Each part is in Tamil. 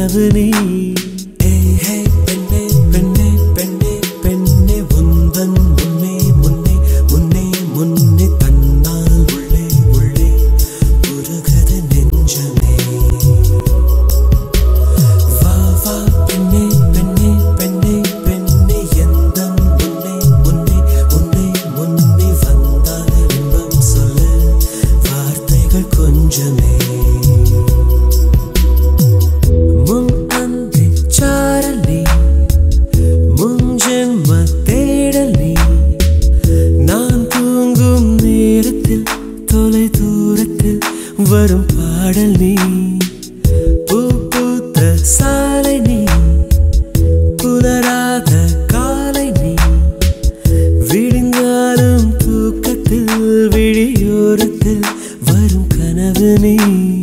கனவு நீ. பெண்ணே பெண்ணே பெண்ணே பெண்ணே உந்தன் முன்னே முன்னே முன்னே முன்னே தன்னால் உள்ளே உள்ளே உருகுது நெஞ்சமே. வா வா பெண்ணே பெண்ணே பெண்ணே பெண்ணே எந்தன் முன்னே முன்னே முன்னே முன்னே வந்தால் இன்பம் சொல்ல வார்த்தைகள் கொஞ்சமே. வரும் பாடல் நீ, பூ பூத்த சாலை நீ, புலராத காலை நீ, விடிந்தாலும் தூக்கத்தில் விழியோரத்தில் வரும் கனவு நீ.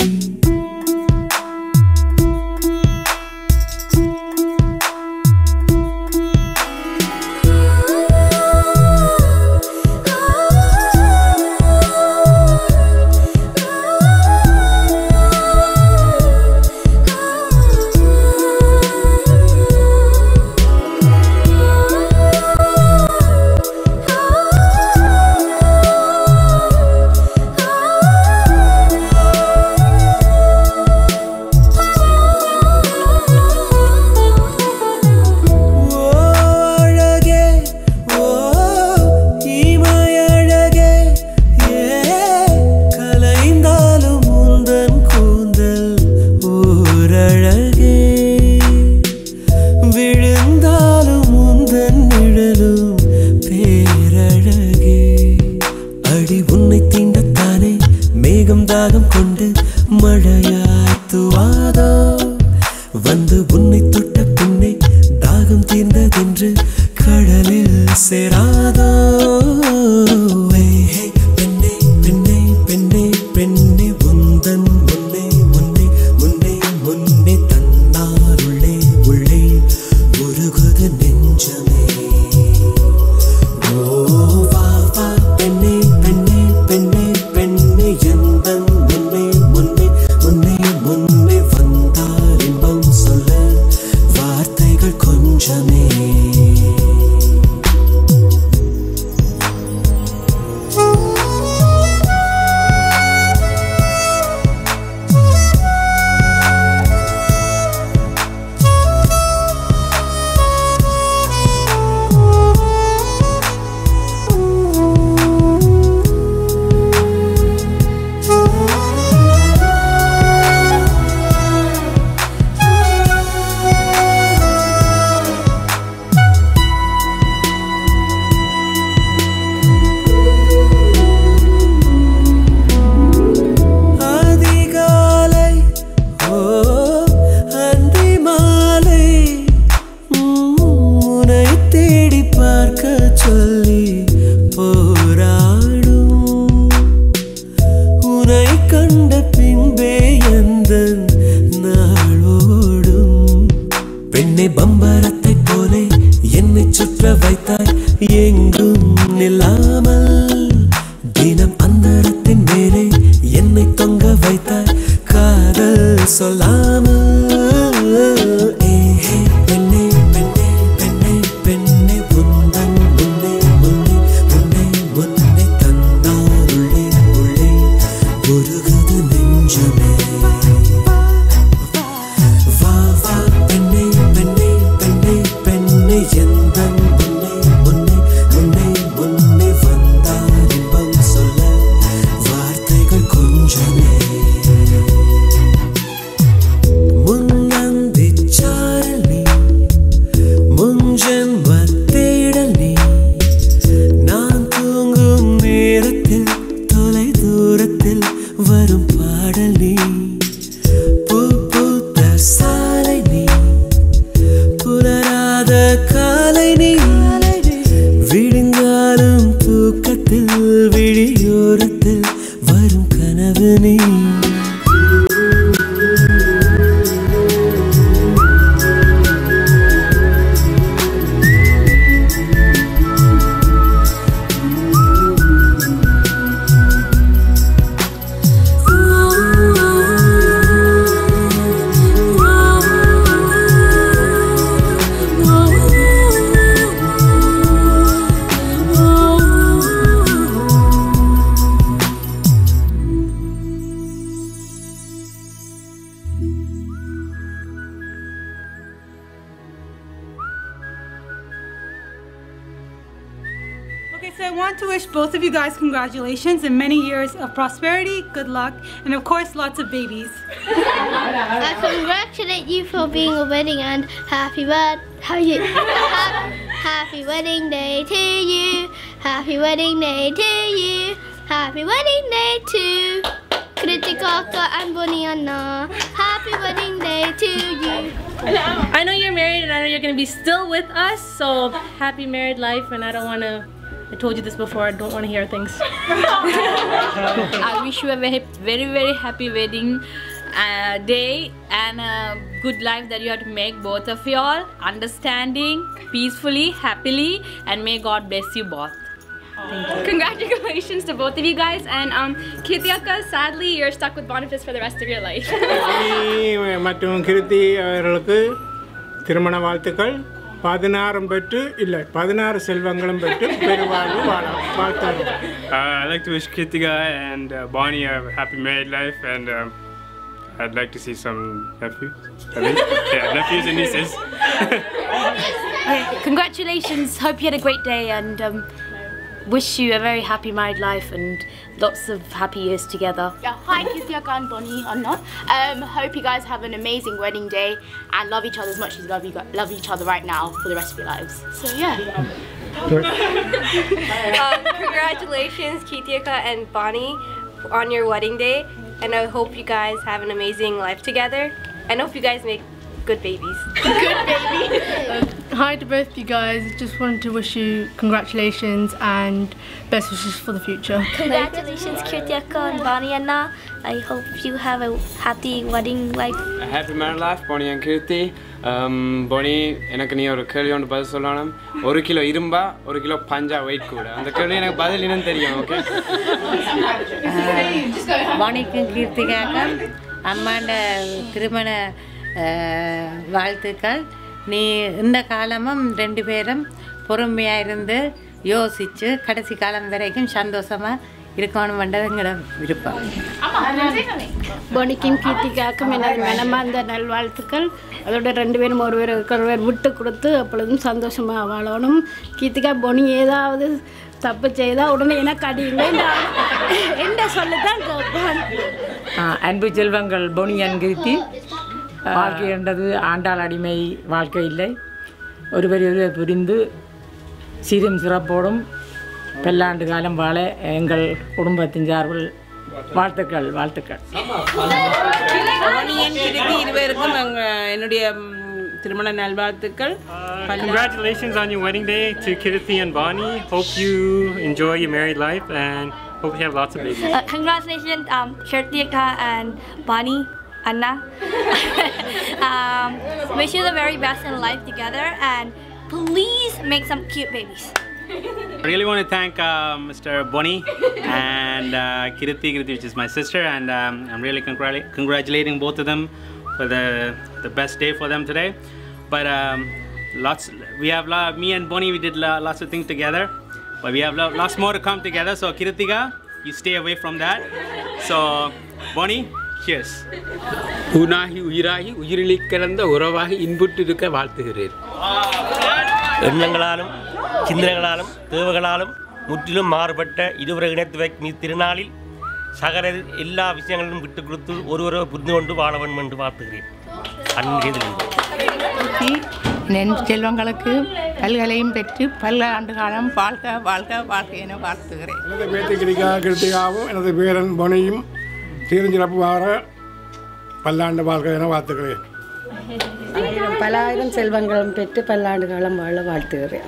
தாகம் கொண்டு மழையாத்துவாதோ வந்து உன்னை தொட்ட பின்னே தாகம் தீர்ந்ததென்று கடலில் சேராதோ. பெண்ணே பெண்ணே பெண்ணே பெண்ணே உந்தன் முன்னே முன்னே முன்னே முன்னே தன்னால் உள்ளே உள்ளே உருகுது நெஞ்சமே. வா வா பெண்ணே பெண்ணே பெண்ணே பெண்ணே எந்தன் முன்னே முன்னே முன்னே முன்னே வந்தால் இன்பம் சொல்ல வார்த்தைகள் கொஞ்சமே. சொல்லி போராடும் உனை கண்ட பின்பே எந்தன் நாளோடும். பெண்ணை பம்பரத்தை போலே என்னை சுற்ற வைத்தாய் எங்கும் நில்லாமல், தினம் அந்தரத்தின் மேலே என்னை தொங்க வைத்தாய் காதல் சொல்லாமல். பெண்ணே பெண்ணே பெண்ணே பெண்ணே உந்தன் முன்னே முன்னே முன்னே முன்னே தன்னால் உள்ளே உள்ளே உருகுது நெஞ்சமே. வா வா பெண்ணே பெண்ணே பெண்ணே பெண்ணே எந்தன் முன்னே முன்னே முன்னே முன்னே வந்தால் இன்பம் சொல்ல வார்த்தைகள் கொஞ்சமே. முன்னந்தி சாரல் நீ, முன்ஜென்ம தேடல் நீ, நான் தூங்கும் நேரத்தில் தொலை தூரத்தில் வரும் பாடல் நீ, பூ பூத்த சாலை நீ, புலராத காலை நீ, விடிந்தாலும் தூக்கத்தில் விழியோரத்தில் வரும் கனவு நீ. Okay, so I want to wish both of you guys congratulations and many years of prosperity, good luck, and of course lots of babies. I congratulate you for being a wedding and happy wedding day to you. Happy wedding day to you. Happy wedding day to Kritika and Bonnie Anna. Happy wedding day to you. I know you're married and I know you're going to be still with us, so happy married life, and I don't want to, I told you this before, I don't want to hear things. I wish you a very happy wedding day and a good life that you have to make, both of y'all, understanding, peacefully, happily, and may God bless you both. Congratulations to both of you guys, and Kirtiyaka, sadly you're stuck with Boniface for the rest of your life. மற்றும் கிருத்தி அவர்களுக்கு திருமண வாழ்த்துக்கள். 16 செல்வங்களும் பெற்று பெருவாழ்வு வாழ்த்துக்கள். I'd like to wish Kritika and Bonnie a happy married life, and I'd like to see some nephews. Nephews and nieces. Congratulations, hope you had a great day, and wish you a very happy married life and lots of happy years together. Yeah, hi Kirtiyaka and Bonnie Anna. Hope you guys have an amazing wedding day and love each other as much as you love each other right now for the rest of your lives. So yeah. Congratulations Kirtiyaka and Bonnie on your wedding day, and I hope you guys have an amazing life together, and hope you guys make good babies. Good baby. Hi to both you guys. Just wanted to wish you congratulations and best wishes for the future. Congratulations Kirtiyaka and Bonnie Anna. I hope you have a happy wedding life. A happy married life, Bonnie and Kirti. Bonnie, எனக்கு நீ ஒரு கேள்வி ஒன்று பதில் சொல்லணும். 1 கிலோ இரும்பா 1 கிலோ பஞ்சா வெயிட் கூட. அந்த கேள்வி எனக்கு பதில் என்னன்னு தெரியும், ஓகே? Bonnieக்கும் கீர்த்திகாக்கும் அம்மாண்ட திருமண வாழ்த்துக்கள். நீ இந்த காலமும் 2 பேரும் பொறுமையாக இருந்து யோசித்து கடைசி காலம் வரைக்கும் சந்தோஷமாக இருக்கணும்ன்றது எங்களோட விருப்பம். பொனிக்கும் கீர்த்திகாக்கும் எனது மனமார்ந்த நல்வாழ்த்துக்கள். அதோட 2 பேரும் ஒருவர் விட்டு கொடுத்து அப்பொழுதும் சந்தோஷமாக வாழணும். கீர்த்திகா பொனி ஏதாவது தப்பு செய்தால் உடனே எனக்கு அடியுங்க என்ன சொல்லித்தான் கேட்பான். அன்பு செல்வங்கள் பொனியன் கீர்த்தி, வாழ்க்கை என்றது ஆண்டாள் அடிமை வாழ்க்கை இல்லை. ஒருவர் புரிந்து சீரும் சிறப்போடும் பல்லாண்டு காலம் வாழ எங்கள் குடும்பத்தின் சார்பில் வாழ்த்துக்கள். பொனியன் கீர்த்தி இருவருக்கும் என்னுடைய திருமண நல்வாழ்த்துக்கள். Congratulations on your wedding day to Kirti and Bonnie. Hope you enjoy your married life and hope you have lots of babies. Congratulations Kirtiyaka and Bonnie Anna. Wish you the very best in life together, and please make some cute babies. I really want to thank Mr. Bonnie and Kirti, which is my sister, and I'm really congratulating both of them for the best day for them today. But me and Bonnie, we did lots of things together, but we have lots more to come together. So Kritika, you stay away from that. So Bonnie, cheers. உனாகி உயிராகி உயிரில் கலந்த உறவாகி இன்புற்று இருக்க வாழ்த்துகிறேன். எண்ணங்களாலும் சிந்தனைகளாலும் தேவைகளாலும் முற்றிலும் மாறுபட்ட இருவரை இணைத்து வைக்கும் திருநாளில் சகல எல்லா விஷயங்களிலும் விட்டு கொடுத்து ஒருவரை புரிந்து கொண்டு வாழ வேண்டும் என்று வாழ்த்துகிறேன். என் செல்வங்களுக்கு பல்கலையும் பெற்று பல ஆண்டு காலம் வாழ்க வாழ்க வாழ்க என வாழ்த்துகிறேன். எனது பேத்தி கிருத்திகாவும் எனது பேரன் பொனியும் சீரஞ்சிறப்பு வார பல்லாண்டு வாழ்க என வாழ்த்துகிறேன். பல ஆயிரம் செல்வங்களும் பெற்று பல்லாண்டு காலம் வாழ வாழ்த்துகிறேன்.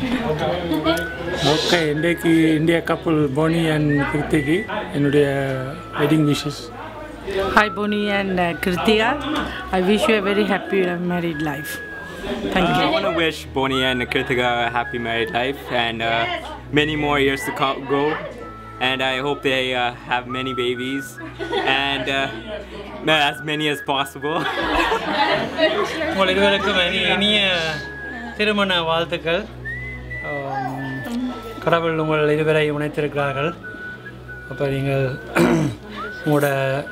ஓகே, இன்றைக்கு இந்திய கப்பல் போனி அண்ட் கிருத்திக்கு என்னுடைய wedding wishes. Hi Bonnie and Kritika, I wish you a very happy married life. Thank you. I want to wish Bonnie and Kritika a happy married life and many more years to go. And I hope they have many babies and as many as possible. உங்கள் இருவருக்கும் இனிய திருமண வாழ்த்துக்கள். கடவுள் உங்கள் இருவரை இணைத்திருக்கிறார்கள். அப்போ நீங்கள் உங்களோட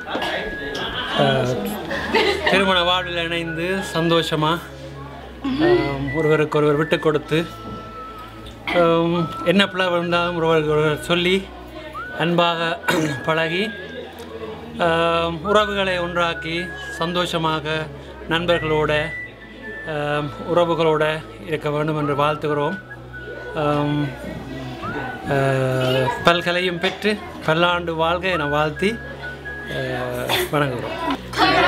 திருமண வாழ்வில் இணைந்து சந்தோஷமாக ஒருவருக்கு ஒருவர் விட்டு கொடுத்து என்ன பிள்ளை இருந்தாலும் உறவுகள் சொல்லி அன்பாக பழகி உறவுகளை ஒன்றாக்கி சந்தோஷமாக நண்பர்களோட உறவுகளோடு இருக்க வேண்டும் என்று வாழ்த்துகிறோம். பல்கலையும் பெற்று பல்லாண்டு வாழ்க என வாழ்த்தி வணங்குகிறோம்.